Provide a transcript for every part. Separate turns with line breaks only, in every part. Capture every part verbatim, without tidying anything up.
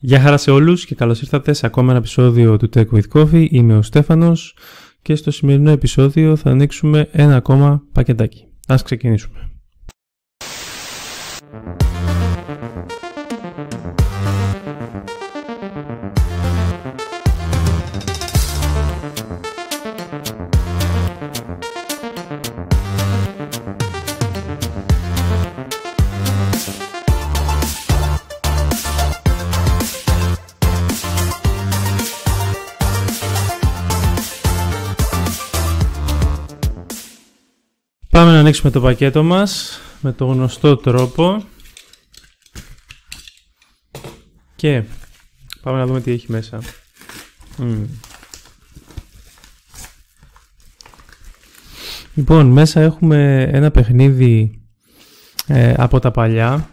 Γεια χαρά σε όλους και καλώς ήρθατε σε ακόμα ένα επεισόδιο του Tech with Coffee. Είμαι ο Στέφανος και στο σημερινό επεισόδιο θα ανοίξουμε ένα ακόμα πακετάκι. Ας ξεκινήσουμε. Πάμε να ανοίξουμε το πακέτο μας με το γνωστό τρόπο και πάμε να δούμε τι έχει μέσα. Mm. Λοιπόν, μέσα έχουμε ένα παιχνίδι ε, από τα παλιά,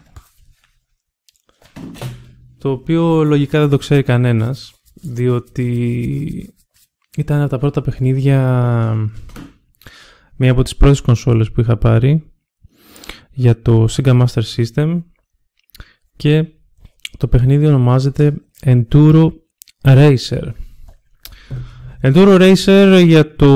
το οποίο λογικά δεν το ξέρει κανένας, διότι ήταν από τα πρώτα παιχνίδια, μία από τις πρώτες κονσόλες που είχα πάρει για το Sega Master System, και το παιχνίδι ονομάζεται Enduro Racer. Enduro Racer για το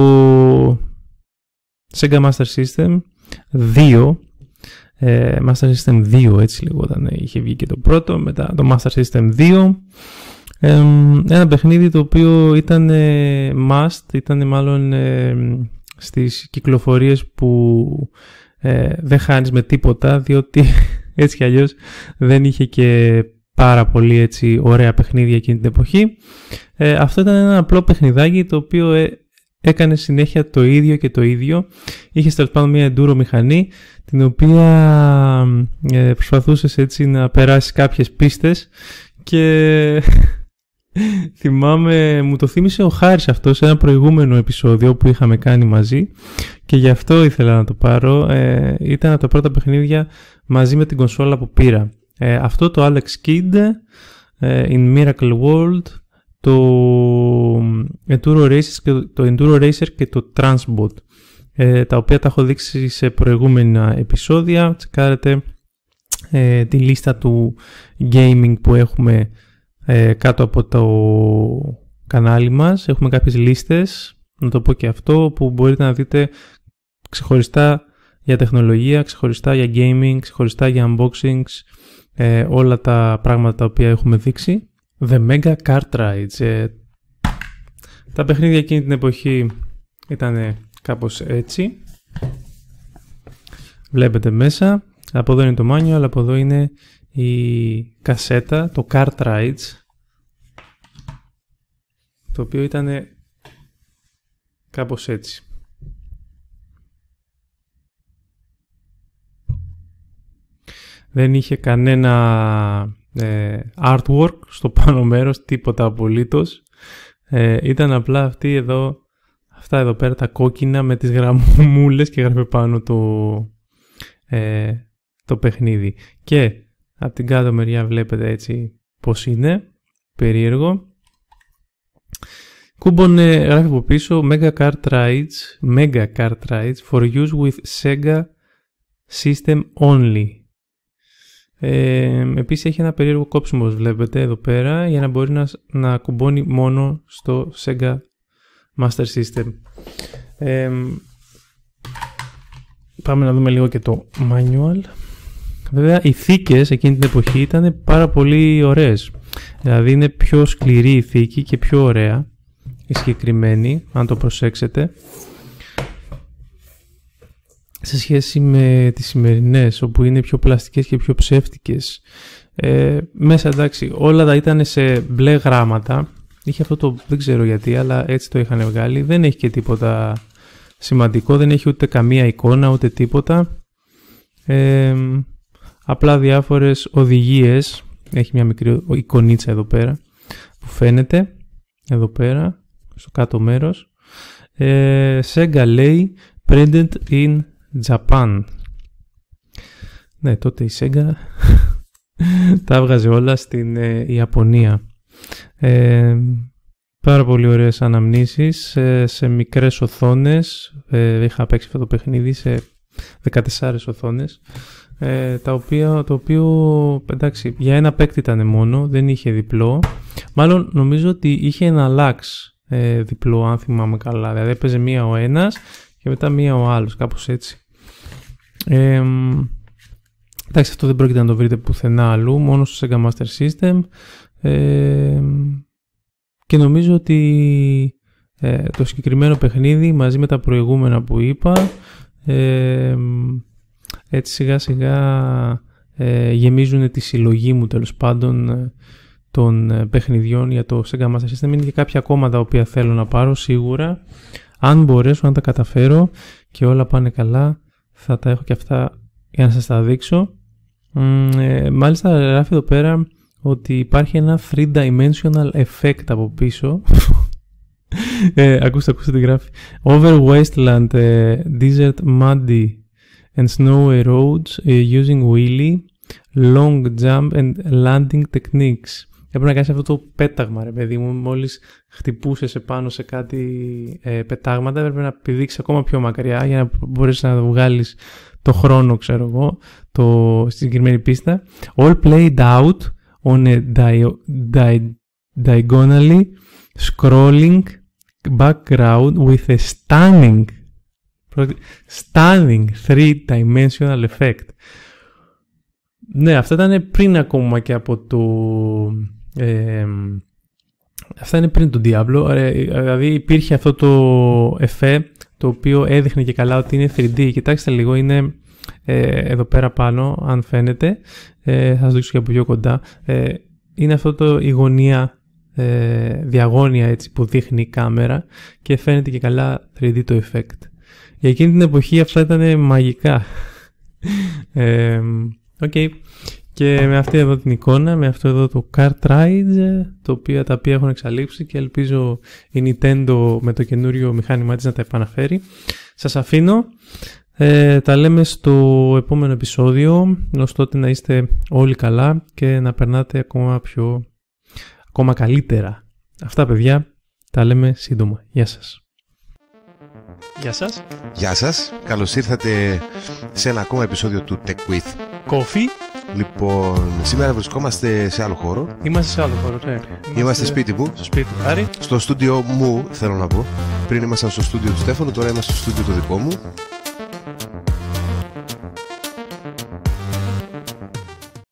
Sega Master System δύο, ε, Master System δύο έτσι λεγόταν, είχε βγει και το πρώτο, μετά το Master System δύο. Ε, ένα παιχνίδι το οποίο ήταν ε, must, ήταν μάλλον ε, στις κυκλοφορίες που ε, δεν χάνεις με τίποτα, διότι έτσι κι αλλιώς δεν είχε και πάρα πολύ έτσι ωραία παιχνίδια εκείνη την εποχή. Ε, αυτό ήταν ένα απλό παιχνιδάκι το οποίο ε, έκανε συνέχεια το ίδιο και το ίδιο. Είχε τέλος πάντων μια enduro μηχανή, την οποία ε, προσπαθούσες έτσι να περάσεις κάποιες πίστες, και θυμάμαι, μου το θύμισε ο Χάρης αυτό σε ένα προηγούμενο επεισόδιο που είχαμε κάνει μαζί, και γι' αυτό ήθελα να το πάρω. Ε, ήταν από τα πρώτα παιχνίδια μαζί με την κονσόλα που πήρα. Ε, αυτό το Alex Kidd, ε, In Miracle World, το Enduro Racer και το, Enduro Racer και το Transbot, ε, τα οποία τα έχω δείξει σε προηγούμενα επεισόδια. Τσεκάρετε ε, τη λίστα του gaming που έχουμε Ε, κάτω από το κανάλι μας. Έχουμε κάποιες λίστες, να το πω και αυτό, που μπορείτε να δείτε ξεχωριστά για τεχνολογία, ξεχωριστά για gaming, ξεχωριστά για unboxings, ε, όλα τα πράγματα τα οποία έχουμε δείξει. The Mega Kart Rides. Ε, τα παιχνίδια εκείνη την εποχή ήταν κάπως έτσι. Βλέπετε μέσα, από εδώ είναι το manual, από εδώ είναι η κασέτα, το Kart Rides, το οποίο ήταν κάπως έτσι. Δεν είχε κανένα ε, artwork στο πάνω μέρος, τίποτα απολύτως. Ε, ήταν απλά αυτή εδώ, αυτά εδώ πέρα τα κόκκινα με τις γραμμούλες, και γράφει πάνω το, ε, το παιχνίδι. Και από την κάτω μεριά βλέπετε έτσι πως είναι, περίεργο. Κούμπονε, γράφει από πίσω Mega Kart Rides, Mega Kart Rides for use with Sega System only. Ε, επίσης έχει ένα περίεργο κόψιμο, βλέπετε εδώ πέρα, για να μπορεί να, να κουμπώνει μόνο στο Sega Master System. Ε, πάμε να δούμε λίγο και το manual. Βέβαια οι θήκες εκείνη την εποχή ήταν πάρα πολύ ωραίες. Δηλαδή είναι πιο σκληρή η θήκη και πιο ωραία η συγκεκριμένη, αν το προσέξετε, σε σχέση με τις σημερινές, όπου είναι πιο πλαστικές και πιο ψεύτικες. Ε, μέσα εντάξει όλα τα ήταν σε μπλε γράμματα. Είχε αυτό το, δεν ξέρω γιατί, αλλά έτσι το είχαν βγάλει. Δεν έχει και τίποτα σημαντικό, δεν έχει ούτε καμία εικόνα ούτε τίποτα. Ε, Απλά διάφορες οδηγίες. Έχει μια μικρή εικονίτσα εδώ πέρα που φαίνεται εδώ πέρα στο κάτω μέρος. ε, Sega λέει printed in Japan. Ναι, τότε η Sega τα έβγαζε όλα στην ε, Ιαπωνία. ε, Πάρα πολύ ωραίες αναμνήσεις, σε, σε μικρές οθόνες. ε, Είχα παίξει αυτό το παιχνίδι σε δεκατέσσερις οθόνες, ε, τα οποία, το οποίο, εντάξει, για ένα παίκτη ήταν μόνο, δεν είχε διπλό. Μάλλον νομίζω ότι είχε ένα λάξ ε, διπλό, αν θυμάμαι καλά. Δηλαδή έπαιζε μία ο ένας και μετά μία ο άλλος, κάπως έτσι. Ε, εντάξει, αυτό δεν πρόκειται να το βρείτε πουθενά αλλού, μόνο στο Sega Master System. Ε, και νομίζω ότι ε, το συγκεκριμένο παιχνίδι μαζί με τα προηγούμενα που είπα, ε, έτσι σιγά σιγά ε, γεμίζουν τη συλλογή μου, τέλος πάντων, ε, των ε, παιχνιδιών για το Sega Master System. Είναι και κάποια ακόμα τα οποία θέλω να πάρω σίγουρα. Αν μπορέσω να τα καταφέρω και όλα πάνε καλά, θα τα έχω και αυτά για να σας τα δείξω. Ε, μάλιστα γράφει εδώ πέρα ότι υπάρχει ένα three-dimensional effect από πίσω. ε, ακούστε, ακούστε τι γράφει. Over wasteland, uh, desert muddy and snowy roads uh, using wheelie, long jump and landing techniques. Έπρεπε να κάνεις αυτό το πέταγμα, ρε παιδί μου. Μόλις χτυπούσες επάνω σε κάτι ε, πετάγματα, έπρεπε να πηδήξεις ακόμα πιο μακριά για να μπορέσεις να βγάλεις το χρόνο, ξέρω εγώ, το, στη συγκεκριμένη πίστα. All played out on a di- di- diagonally scrolling background with a stunning stunning three-dimensional effect. Ναι, αυτά ήταν πριν ακόμα και από το... Ε, αυτά είναι πριν το Diablo. Ε, δηλαδή υπήρχε αυτό το εφέ το οποίο έδειχνε και καλά ότι είναι θρι ντι. Κοιτάξτε λίγο, είναι ε, εδώ πέρα πάνω, αν φαίνεται. Ε, θα σας δείξω και από πιο κοντά. Ε, είναι αυτό το, η γωνία ε, διαγώνια έτσι, που δείχνει η κάμερα και φαίνεται και καλά θρι ντι το effect. Για εκείνη την εποχή αυτά ήταν μαγικά. ε, Okay. Και με αυτή εδώ την εικόνα, με αυτό εδώ το cartridge, το οποίο, τα οποία έχουν εξαλείψει και ελπίζω η Nintendo με το καινούριο μηχάνημά της να τα επαναφέρει. Σας αφήνω. Ε, τα λέμε στο επόμενο επεισόδιο. Ως τότε να είστε όλοι καλά και να περνάτε ακόμα πιο, ακόμα καλύτερα. Αυτά, παιδιά, τα λέμε σύντομα. Γεια σας. Γεια σας.
Γεια σας. Καλώς ήρθατε σε ένα ακόμα επεισόδιο του Tech with
Coffee.
Λοιπόν, σήμερα βρισκόμαστε σε άλλο χώρο.
Είμαστε σε άλλο χώρο, ναι.
Είμαστε, Είμαστε σπίτι μου.
Στο σπίτι του,
στο στούντιο μου, θέλω να πω. Πριν ήμασταν στο στούντιο του Στέφανου, τώρα είμαστε στο στούντιο το δικό μου.